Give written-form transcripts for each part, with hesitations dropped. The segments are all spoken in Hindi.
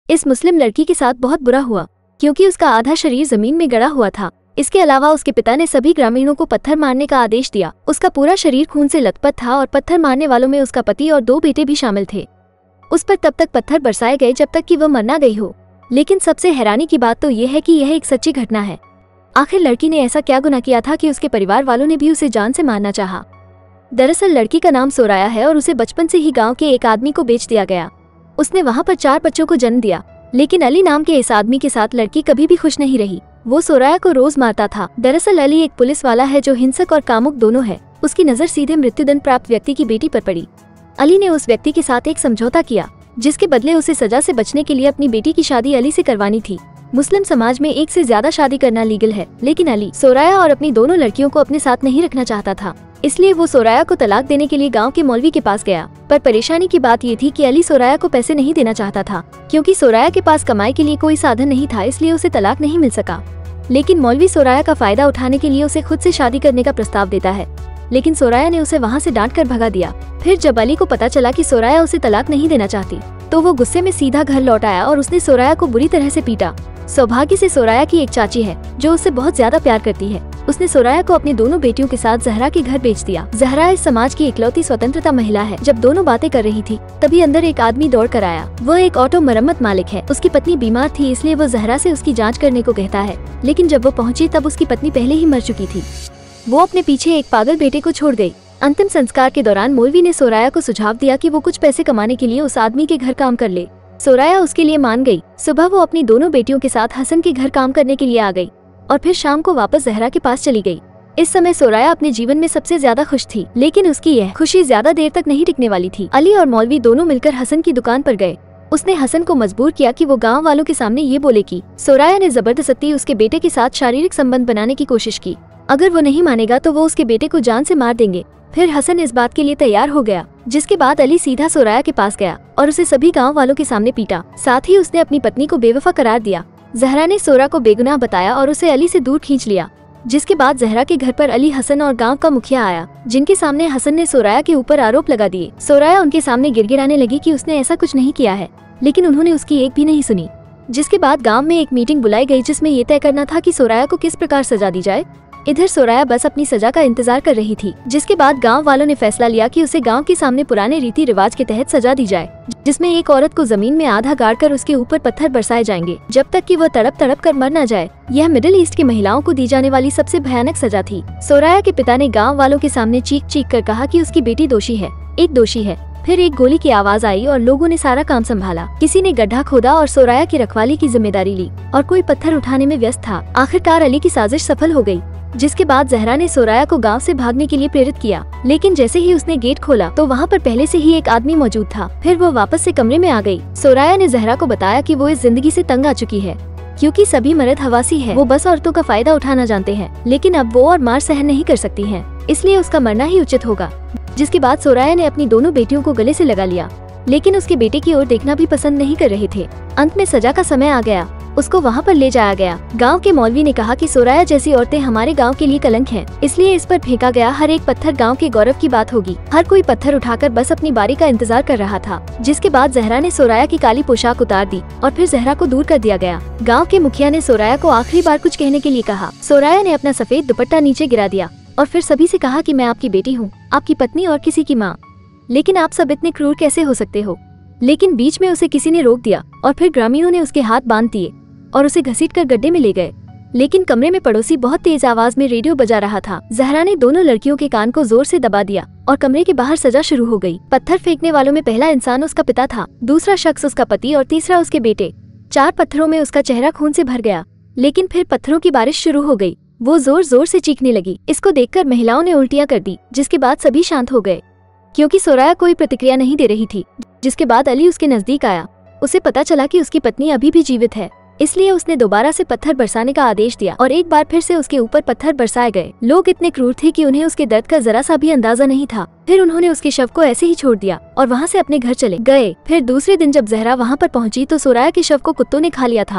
इस मुस्लिम लड़की के साथ बहुत बुरा हुआ क्योंकि उसका आधा शरीर जमीन में गड़ा हुआ था। इसके अलावा उसके पिता ने सभी ग्रामीणों को पत्थर मारने का आदेश दिया। उसका पूरा शरीर खून से लथपथ था और पत्थर मारने वालों में उसका पति और 2 बेटे भी शामिल थे। उस पर तब तक पत्थर बरसाए गए जब तक कि वह मर ना गई हो। लेकिन सबसे हैरानी की बात तो यह है कि यह एक सच्ची घटना है। आखिर लड़की ने ऐसा क्या गुनाह किया था कि उसके परिवार वालों ने भी उसे जान से मारना चाहा। दरअसल लड़की का नाम सोराया है और उसे बचपन से ही गांव के एक आदमी को बेच दिया गया। उसने वहां पर 4 बच्चों को जन्म दिया, लेकिन अली नाम के इस आदमी के साथ लड़की कभी भी खुश नहीं रही। वो सोराया को रोज मारता था। दरअसल अली एक पुलिस वाला है जो हिंसक और कामुक दोनों है। उसकी नजर सीधे मृत्युदंड प्राप्त व्यक्ति की बेटी पर पड़ी। अली ने उस व्यक्ति के साथ एक समझौता किया जिसके बदले उसे सजा से बचने के लिए अपनी बेटी की शादी अली से करवानी थी। मुस्लिम समाज में एक से ज्यादा शादी करना लीगल है, लेकिन अली सोराया और अपनी दोनों लड़कियों को अपने साथ नहीं रखना चाहता था। इसलिए वो सोराया को तलाक देने के लिए गांव के मौलवी के पास गया। पर परेशानी की बात ये थी कि अली सोराया को पैसे नहीं देना चाहता था क्योंकि सोराया के पास कमाई के लिए कोई साधन नहीं था, इसलिए उसे तलाक नहीं मिल सका। लेकिन मौलवी सोराया का फायदा उठाने के लिए उसे खुद से शादी करने का प्रस्ताव देता है, लेकिन सोराया ने उसे वहाँ से डांट कर भगा दिया। फिर जब अली को पता चला कि सोराया उसे तलाक नहीं देना चाहती तो वो गुस्से में सीधा घर लौट आया और उसने सोराया को बुरी तरह से पीटा। सौभाग्य से सोराया की एक चाची है जो उससे बहुत ज्यादा प्यार करती है। उसने सोराया को अपनी दोनों बेटियों के साथ जहरा के घर बेच दिया। जहरा इस समाज की इकलौती स्वतंत्रता महिला है। जब दोनों बातें कर रही थी तभी अंदर एक आदमी दौड़ कर आया। वह एक ऑटो मरम्मत मालिक है। उसकी पत्नी बीमार थी, इसलिए वो जहरा से उसकी जाँच करने को कहता है। लेकिन जब वो पहुँची तब उसकी पत्नी पहले ही मर चुकी थी। वो अपने पीछे एक पागल बेटे को छोड़ गई। अंतिम संस्कार के दौरान मौलवी ने सोराया को सुझाव दिया कि वो कुछ पैसे कमाने के लिए उस आदमी के घर काम कर ले। सोराया उसके लिए मान गई। सुबह वो अपनी दोनों बेटियों के साथ हसन के घर काम करने के लिए आ गई और फिर शाम को वापस जहरा के पास चली गई। इस समय सोराया अपने जीवन में सबसे ज्यादा खुश थी, लेकिन उसकी यह खुशी ज्यादा देर तक नहीं टिकने वाली थी। अली और मौलवी दोनों मिलकर हसन की दुकान पर गए। उसने हसन को मजबूर किया कि वो गांव वालों के सामने ये बोले कि सोराया ने जबरदस्ती उसके बेटे के साथ शारीरिक संबंध बनाने की कोशिश की। अगर वो नहीं मानेगा तो वो उसके बेटे को जान से मार देंगे। फिर हसन इस बात के लिए तैयार हो गया, जिसके बाद अली सीधा सोराया के पास गया और उसे सभी गांव वालों के सामने पीटा। साथ ही उसने अपनी पत्नी को बेवफा करार दिया। जहरा ने सोरा को बेगुनाह बताया और उसे अली से दूर खींच लिया। जिसके बाद जहरा के घर पर अली, हसन और गांव का मुखिया आया, जिनके सामने हसन ने सोराया के ऊपर आरोप लगा दिए। सोराया उनके सामने गिड़गिड़ाने लगी कि उसने ऐसा कुछ नहीं किया है, लेकिन उन्होंने उसकी एक भी नहीं सुनी। जिसके बाद गाँव में एक मीटिंग बुलाई गई जिसमें ये तय करना था कि सोराया को किस प्रकार सजा दी जाए। इधर सोराया बस अपनी सजा का इंतजार कर रही थी। जिसके बाद गांव वालों ने फैसला लिया कि उसे गांव के सामने पुराने रीति रिवाज के तहत सजा दी जाए, जिसमें एक औरत को जमीन में आधा गाड़कर उसके ऊपर पत्थर बरसाए जाएंगे जब तक कि वह तड़प तड़प कर मर न जाए। यह मिडिल ईस्ट की महिलाओं को दी जाने वाली सबसे भयानक सजा थी। सोराया के पिता ने गाँव वालों के सामने चीख चीख कर कहा कि उसकी बेटी दोषी है, एक दोषी है। फिर एक गोली की आवाज आई और लोगों ने सारा काम संभाला। किसी ने गड्ढा खोदा और सोराया की रखवाली की जिम्मेदारी ली और कोई पत्थर उठाने में व्यस्त था। आखिरकार अली की साजिश सफल हो गई। जिसके बाद जहरा ने सोराया को गांव से भागने के लिए प्रेरित किया, लेकिन जैसे ही उसने गेट खोला तो वहां पर पहले से ही एक आदमी मौजूद था। फिर वो वापस से कमरे में आ गई। सोराया ने जहरा को बताया कि वो इस जिंदगी से तंग आ चुकी है क्योंकि सभी मर्द हवासी है। वो बस औरतों का फायदा उठाना जानते हैं, लेकिन अब वो और मार सहन नहीं कर सकती है, इसलिए उसका मरना ही उचित होगा। जिसके बाद सोराया ने अपनी दोनों बेटियों को गले से लगा लिया, लेकिन उसके बेटे की ओर देखना भी पसंद नहीं कर रहे थे। अंत में सजा का समय आ गया। उसको वहाँ पर ले जाया गया। गांव के मौलवी ने कहा कि सोराया जैसी औरतें हमारे गांव के लिए कलंक हैं, इसलिए इस पर फेंका गया हर एक पत्थर गांव के गौरव की बात होगी। हर कोई पत्थर उठाकर बस अपनी बारी का इंतजार कर रहा था। जिसके बाद जहरा ने सोराया की काली पोशाक उतार दी और फिर जहरा को दूर कर दिया गया। गाँव के मुखिया ने सोराया को आखिरी बार कुछ कहने के लिए कहा। सोराया ने अपना सफेद दुपट्टा नीचे गिरा दिया और फिर सभी से कहा कि मैं आपकी बेटी हूँ, आपकी पत्नी और किसी की माँ, लेकिन आप सब इतने क्रूर कैसे हो सकते हो। लेकिन बीच में उसे किसी ने रोक दिया और फिर ग्रामीणों ने उसके हाथ बांध दिए और उसे घसीटकर गड्ढे में ले गए। लेकिन कमरे में पड़ोसी बहुत तेज आवाज में रेडियो बजा रहा था। जहरा ने दोनों लड़कियों के कान को जोर से दबा दिया और कमरे के बाहर सजा शुरू हो गई। पत्थर फेंकने वालों में पहला इंसान उसका पिता था, दूसरा शख्स उसका पति और तीसरा उसके बेटे। 4 पत्थरों में उसका चेहरा खून से भर गया। लेकिन फिर पत्थरों की बारिश शुरू हो गई। वो जोर जोर से चीखने लगी। इसको देखकर महिलाओं ने उल्टियां कर दी, जिसके बाद सभी शांत हो गए क्योंकि सोराया कोई प्रतिक्रिया नहीं दे रही थी। जिसके बाद अली उसके नजदीक आया। उसे पता चला कि उसकी पत्नी अभी भी जीवित है, इसलिए उसने दोबारा से पत्थर बरसाने का आदेश दिया और एक बार फिर से उसके ऊपर पत्थर बरसाए गए। लोग इतने क्रूर थे कि उन्हें उसके दर्द का जरा सा भी अंदाजा नहीं था। फिर उन्होंने उसके शव को ऐसे ही छोड़ दिया और वहाँ से अपने घर चले गए। फिर दूसरे दिन जब जहरा वहाँ पर पहुँची तो सोराया के शव को कुत्तों ने खा लिया था।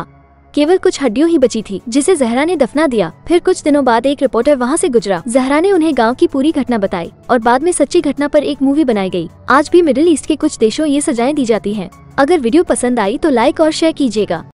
केवल कुछ हड्डियों ही बची थी जिसे जहरा ने दफना दिया। फिर कुछ दिनों बाद एक रिपोर्टर वहाँ से गुजरा। जहरा ने उन्हें गाँव की पूरी घटना बताई और बाद में सच्ची घटना पर एक मूवी बनाई गई। आज भी मिडिल ईस्ट के कुछ देशों ये सजाएं दी जाती हैं। अगर वीडियो पसंद आई तो लाइक और शेयर कीजिएगा।